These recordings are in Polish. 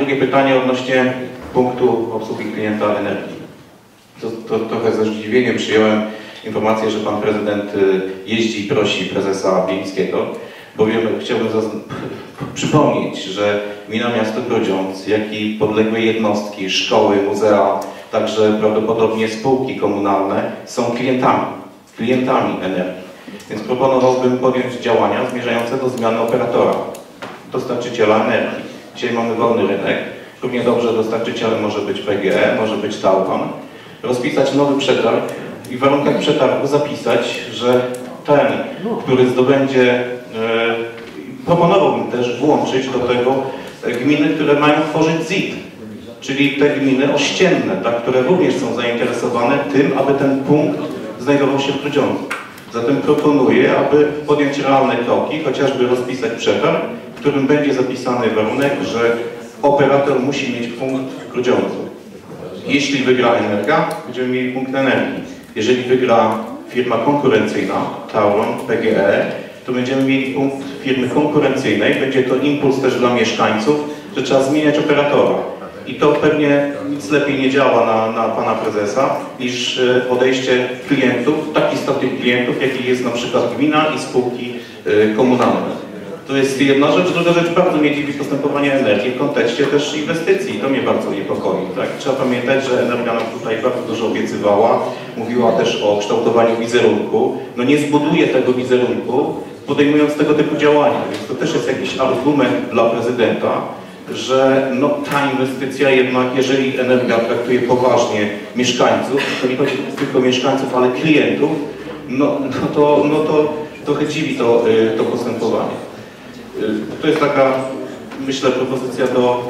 drugie pytanie odnośnie punktu obsługi klienta energii. To trochę ze zdziwieniem przyjąłem informację, że pan prezydent jeździ i prosi prezesa Bieńskiego, bowiem chciałbym przypomnieć, że gmina miasto Grudziądz, jak i podległe jednostki, szkoły, muzea, także prawdopodobnie spółki komunalne są klientami energii. Więc proponowałbym podjąć działania zmierzające do zmiany operatora, dostarczyciela energii. Dzisiaj mamy wolny rynek. Równie dobrze dostarczycielem może być PGE, może być Tauron. Rozpisać nowy przetarg i w warunkach przetargu zapisać, że ten, który zdobędzie, proponowałbym też włączyć do tego gminy, które mają tworzyć ZIT, czyli te gminy ościenne, tak, które również są zainteresowane tym, aby ten punkt znajdował się w Grudziądzu. Zatem proponuję, aby podjąć realne kroki, chociażby rozpisać przetarg, w którym będzie zapisany warunek, że operator musi mieć punkt w Grudziądzu. Jeśli wygra Energa, będziemy mieli punkt energii. Jeżeli wygra firma konkurencyjna, Tauron, PGE, to będziemy mieli punkt firmy konkurencyjnej. Będzie to impuls też dla mieszkańców, że trzeba zmieniać operatora. I to pewnie nic lepiej nie działa na pana prezesa niż podejście klientów, tak istotnych klientów, jakich jest na przykład gmina i spółki komunalne. To jest jedna rzecz. Druga rzecz, bardzo mnie dziwi postępowanie Energii w kontekście też inwestycji. To mnie bardzo niepokoi. Tak? Trzeba pamiętać, że Energia nam tutaj bardzo dużo obiecywała. Mówiła też o kształtowaniu wizerunku. No nie zbuduje tego wizerunku, podejmując tego typu działania. Więc to też jest jakiś argument dla prezydenta, że no, ta inwestycja jednak, jeżeli Energia traktuje poważnie mieszkańców, to nie chodzi tylko o mieszkańców, ale klientów, no to trochę dziwi to postępowanie. To jest taka, myślę, propozycja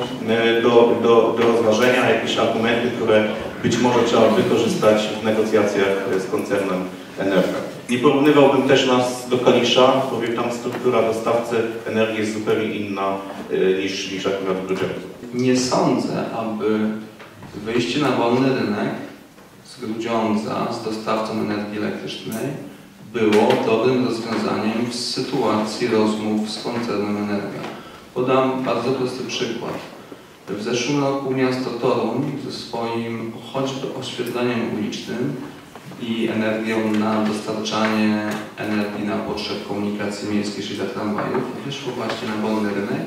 do rozważenia, jakieś argumenty, które być może trzeba wykorzystać w negocjacjach z koncernem Energa. Nie porównywałbym też nas do Kalisza, bowiem tam struktura dostawcy energii jest zupełnie inna niż akurat w Grudziądzu. Nie sądzę, aby wyjście na wolny rynek z Grudziądza z dostawcą energii elektrycznej było dobrym rozwiązaniem w sytuacji rozmów z koncernem Energa. Podam bardzo prosty przykład. W zeszłym roku miasto Toruń ze swoim choćby oświetleniem ulicznym i energią na dostarczanie energii na potrzeb komunikacji miejskiej, czyli dla tramwajów, wyszło właśnie na wolny rynek,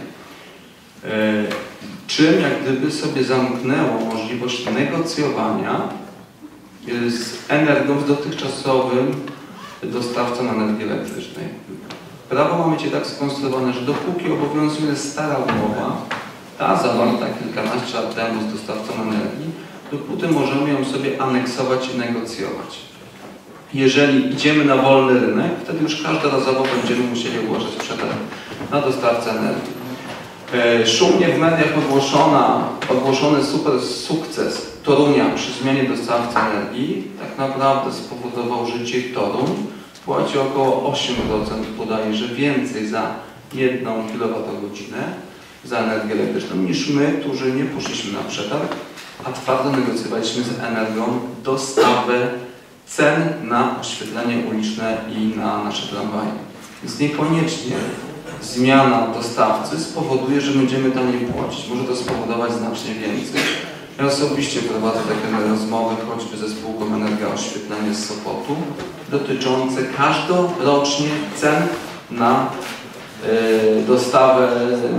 czym jak gdyby sobie zamknęło możliwość negocjowania z Energią, z dotychczasowym dostawcą energii elektrycznej. Prawo ma być tak skonstruowane, że dopóki obowiązuje stara umowa, ta zawarta kilkanaście lat temu z dostawcą energii, dopóty możemy ją sobie aneksować i negocjować. Jeżeli idziemy na wolny rynek, wtedy już każdorazowo będziemy musieli ogłaszać przetarg na dostawcę energii. Szumnie w mediach ogłoszony super sukces Torunia przy zmianie dostawcy energii tak naprawdę spowodował, że dzisiaj Toruń płaci około 8% bodajże więcej za 1 kWh za energię elektryczną niż my, którzy nie poszliśmy na przetarg, a twardo negocjowaliśmy z Energią dostawę cen na oświetlenie uliczne i na nasze tramwaje. Więc niekoniecznie zmiana dostawcy spowoduje, że będziemy taniej płacić. Może to spowodować znacznie więcej. Ja osobiście prowadzę takie rozmowy, choćby ze spółką Energia Oświetlenie z Sopotu, dotyczące każdorocznie cen na dostawę,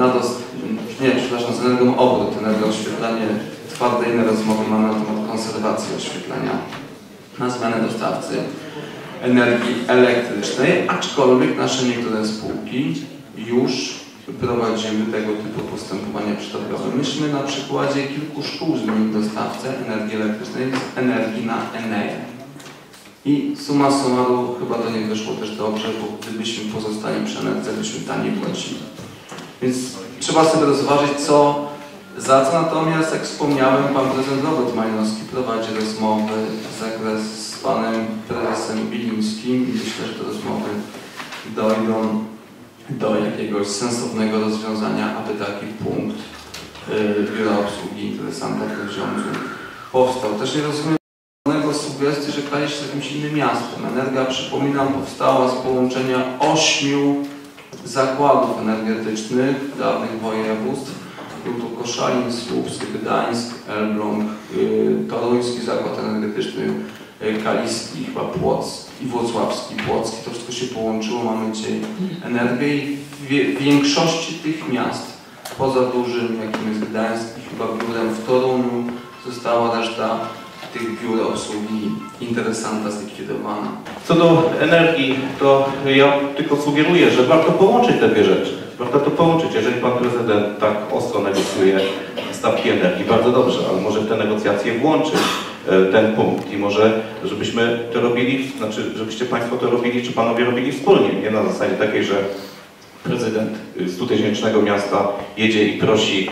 z Energią Obrót, Energia Oświetlenie, twarde inne rozmowy mamy na temat konserwacji oświetlenia, na zmianę dostawcy energii elektrycznej, aczkolwiek nasze niektóre spółki już prowadzimy tego typu postępowania przetargowe. Myśmy na przykładzie kilku szkół zmienili dostawcę energii elektrycznej z Energii na Eneę. I summa summarum chyba to nie wyszło też dobrze, bo gdybyśmy pozostali przy Enerdze, byśmy taniej płacili. Więc trzeba sobie rozważyć, za co natomiast, jak wspomniałem, pan prezydent Robert Majnowski prowadzi rozmowy z panem prezesem Bilińskim i myślę, że te rozmowy dojdą do jakiegoś sensownego rozwiązania, aby taki punkt biura obsługi interesanta w Grudziądzu powstał. Też nie rozumiem sugestii, że Kalisz jest jakimś innym miastem. Energia, przypominam, powstała z połączenia 8 zakładów energetycznych dawnych województw. Był to Koszalin, Słupsk, Gdańsk, Elbląg, Toruński Zakład Energetyczny, Kaliski, chyba Płock i Włocławski, Płocki. To wszystko się połączyło, mamy dzisiaj energię i w większości tych miast, poza dużym, jakim jest Gdańsk i chyba biurem w Toruniu, została reszta tych biur obsługi interesanta zlikwidowana. Co do energii, to ja tylko sugeruję, że warto połączyć te dwie rzeczy. Warto to połączyć. Jeżeli pan prezydent tak ostro negocjuje stawki energii, bardzo dobrze, ale może w te negocjacje włączyć ten punkt i może żebyśmy to robili, znaczy żebyście państwo to robili, czy panowie robili wspólnie, nie na zasadzie takiej, że prezydent 100-tysięcznego miasta jedzie i prosi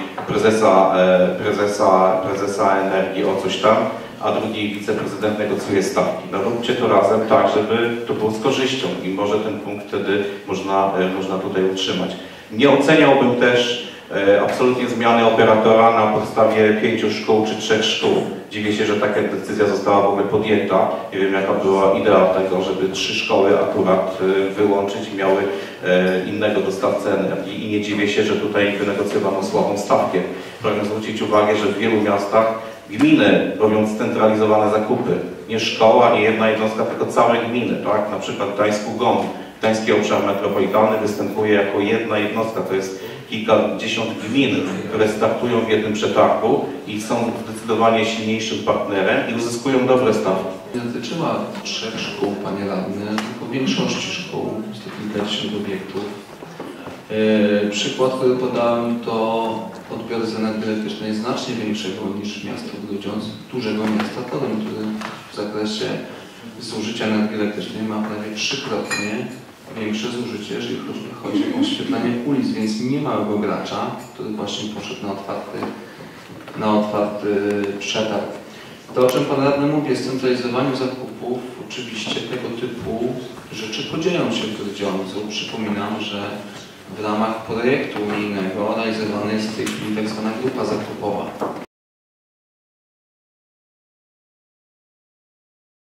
prezesa energii o coś tam, a drugi wiceprezydent negocjuje stawki. No róbcie to razem tak, żeby to było z korzyścią i może ten punkt wtedy można tutaj utrzymać. Nie oceniałbym też absolutnie zmiany operatora na podstawie 5 szkół czy 3 szkół. Dziwię się, że taka decyzja została w ogóle podjęta. Nie wiem, jaka była idea tego, żeby 3 szkoły akurat wyłączyć i miały innego dostawcę energii. I nie dziwię się, że tutaj wynegocjowano słabą stawkę. Pragnę zwrócić uwagę, że w wielu miastach gminy robią scentralizowane zakupy. Nie szkoła, nie jedna jednostka, tylko całe gminy. Tak? Na przykład w Gdańsku GOM, Gdański Obszar Metropolitalny, występuje jako jedna jednostka. To jest kilkadziesiąt gmin, które startują w jednym przetargu i są zdecydowanie silniejszym partnerem i uzyskują dobre stawki. Nie dotyczyła 3 szkół, panie radny, tylko większości szkół, jest to kilkadziesiąt obiektów. Przykład, który podałem, to odbiór z energii elektrycznej znacznie większego niż miasto Grudziądz, dużego miasta Toruń, który w zakresie zużycia energii elektrycznej ma prawie 3-krotnie większe zużycie, jeżeli chodzi o oświetlanie ulic, więc nie małego gracza, który właśnie poszedł na otwarty przetarg. To, o czym pan radny mówi, scentralizowaniu zakupów, oczywiście tego typu rzeczy podzieją się w Grudziądzu. Przypominam, że w ramach projektu unijnego realizowana jest w tej chwili tak zwana grupa zakupowa.